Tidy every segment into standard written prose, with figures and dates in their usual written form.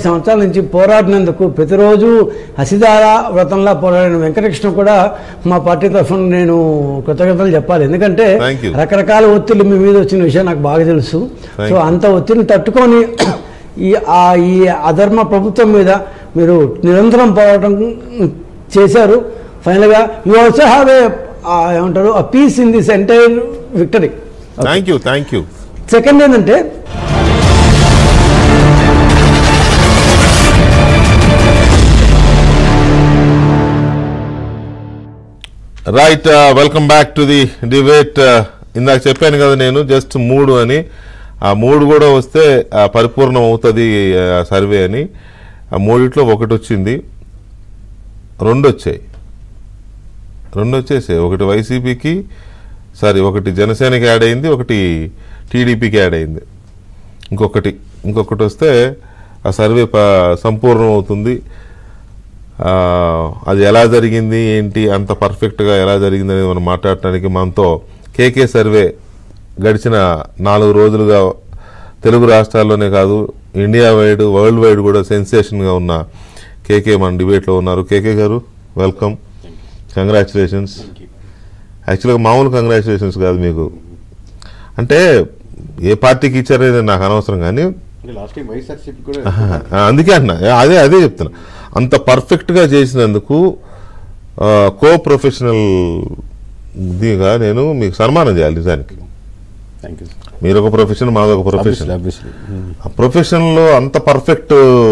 సంవత్సరాల నుంచి పోరాడినందుకు, ప్రతిరోజు హసిదార వ్రతంలా పోరాడిన వెంకటకృష్ణ కూడా మా పార్టీ తరఫున నేను కృతజ్ఞతలు చెప్పాలి. ఎందుకంటే రకరకాల ఒత్తిళ్లు మీ మీద వచ్చిన విషయం నాకు బాగా తెలుసు. సో అంత ఒత్తిడిని తట్టుకొని ఈ అధర్మ ప్రభుత్వం మీద మీరు నిరంతరం పోరాటం చేశారు. ఫైనల్గా యూ ఆల్సో హ్యావ్ ఏమంటారు peace in this entire victory. Thank you. Second ఏంటంటే right, welcome back to the debate. ఇందాక చెప్పాను కదా నేను జస్ట్ 3 అని. ఆ 3 కూడా వస్తే పరిపూర్ణం అవుతుంది సర్వే అని. ఆ 3 ఒకటి వచ్చింది, 2 వచ్చేసాయి. ఒకటి వైసీపీకి, ఒకటి జనసేనకి యాడ్ అయింది, ఒకటి టీడీపీకి యాడ్ అయింది. ఇంకొకటి వస్తే ఆ సర్వే సంపూర్ణం అవుతుంది. అది ఎలా జరిగింది ఏంటి, అంత పర్ఫెక్ట్గా ఎలా జరిగింది అనేది మనం మాట్లాడటానికి మనతో కేకే సర్వే గడిచిన 4 రోజులుగా తెలుగు రాష్ట్రాల్లోనే కాదు ఇండియా వైడ్, వరల్డ్ వైడ్ కూడా సెన్సేషన్గా ఉన్న కేకే మన డిబేట్లో ఉన్నారు. కేకే గారు వెల్కమ్, కంగ్రాచులేషన్స్. యాక్చువల్గా మామూలు కంగ్రాచులేషన్స్ కాదు మీకు, అంటే ఏ పార్టీకి ఇచ్చారనేది నాకు అనవసరం, కానీ అందుకే అన్నా, అదే చెప్తున్నా. అంత పర్ఫెక్ట్గా చేసినందుకు కో ప్రొఫెషనల్ దీనిగా నేను మీకు సన్మానం చేయాలి. నిజానికి మీరు ఒక ప్రొఫెషన్, మాదొక ప్రొఫెషన్. ఆ ప్రొఫెషన్లో అంత పర్ఫెక్ట్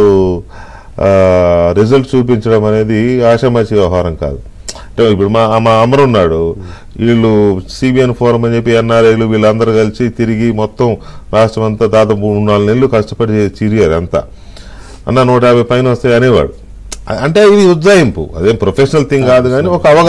రిజల్ట్ చూపించడం అనేది ఆషామాషి వ్యవహారం కాదు. అంటే ఇప్పుడు మా అమరు ఉన్నాడు, వీళ్ళు సిబిఎన్ ఫోరం అని చెప్పి ఎన్ఆర్ఐలు వీళ్ళందరూ కలిసి తిరిగి మొత్తం రాష్ట్రం అంతా దాదాపు 3-4 నెలలు కష్టపడి చిరిగారు. అంతా అన్న 150 పైన వస్తాయి అనేవాడు. అంటే ఇది ఉజ్జాయింపు, అదేం ప్రొఫెషనల్ థింగ్ కాదు, కానీ ఒక అవగాహన.